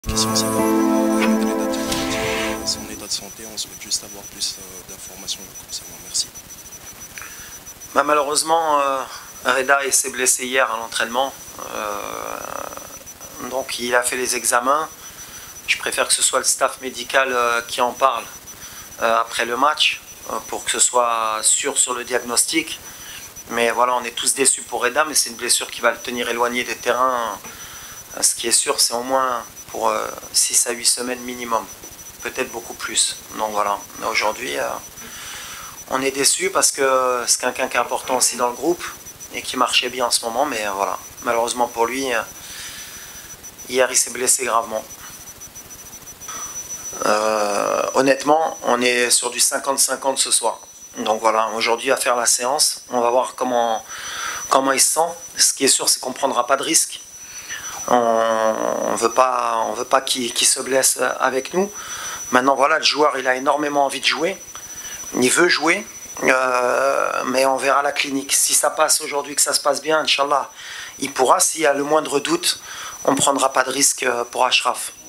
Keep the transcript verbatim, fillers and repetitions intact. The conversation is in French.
Question savoir Ahmed Reda Tchouameni, son état de santé, on souhaite juste avoir plus euh, d'informations le concernant. Merci. Bah, malheureusement, euh, Reda il s'est blessé hier à l'entraînement. Euh, donc il a fait les examens. Je préfère que ce soit le staff médical euh, qui en parle euh, après le match, euh, pour que ce soit sûr sur le diagnostic. Mais voilà, on est tous déçus pour Reda, mais c'est une blessure qui va le tenir éloigné des terrains. Euh, ce qui est sûr, c'est au moins pour euh, six à huit semaines minimum, peut-être beaucoup plus. Donc voilà, aujourd'hui, euh, on est déçus parce que c'est quelqu'un qui est important aussi dans le groupe et qui marchait bien en ce moment, mais euh, voilà, malheureusement pour lui, euh, hier il s'est blessé gravement. Euh, honnêtement, on est sur du cinquante cinquante ce soir. Donc voilà, aujourd'hui à faire la séance, on va voir comment, comment il se sent. Ce qui est sûr, c'est qu'on ne prendra pas de risque. On ne veut pas, on veut pas qu'il qu'il se blesse avec nous. Maintenant voilà, le joueur il a énormément envie de jouer. Il veut jouer, euh, mais on verra la clinique. Si ça passe aujourd'hui, que ça se passe bien, Inch'Allah, il pourra. S'il y a le moindre doute, on ne prendra pas de risque pour Achraf.